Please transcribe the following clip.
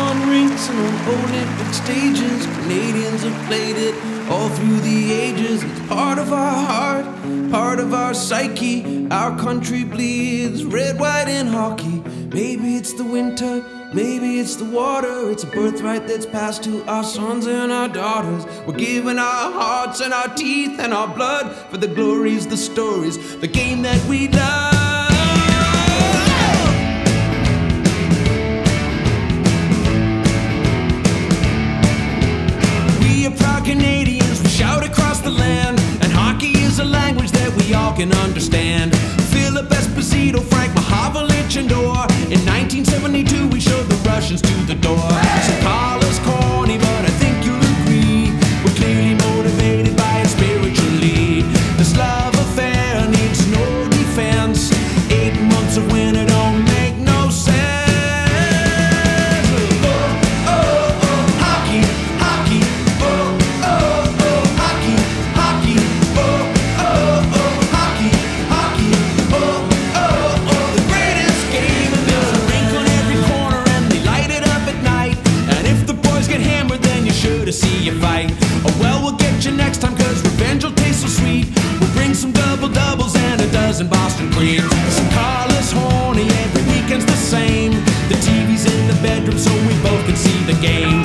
on rinks and on Olympic stages. Canadians have played it all through the ages. It's part of our heart, part of our psyche. Our country bleeds red, white, and hockey. Maybe it's the winter, maybe it's the water. It's a birthright that's passed to our sons and our daughters. We're giving our hearts and our teeth and our blood for the glories, the stories, the game that we love. We are proud Canadians, we shout across the land, and hockey is a language that we all can understand. Philip Esposito, Frank Mahavlich, and Orr. In 1972 we showed the Russians to the door. So call us corny, but I think you'll agree we're clearly motivated by it spiritually. This love affair needs no defense. 8 months of winter don't make no sense. Oh, oh, oh, hockey, hockey. Oh, oh, oh, hockey, hockey. Oh, oh, oh, hockey, hockey. Oh, oh, oh, the greatest game. And there's a rink on every corner and they light it up at night. And if the boys get hammered, then you're sure to see you fight. Oh well, we'll get you next time, cause revenge will taste so sweet. We'll bring some double-doubles and a dozen Boston Creams. So call us horny, every weekend's the same. The TV's in the bedroom so we both can see the game.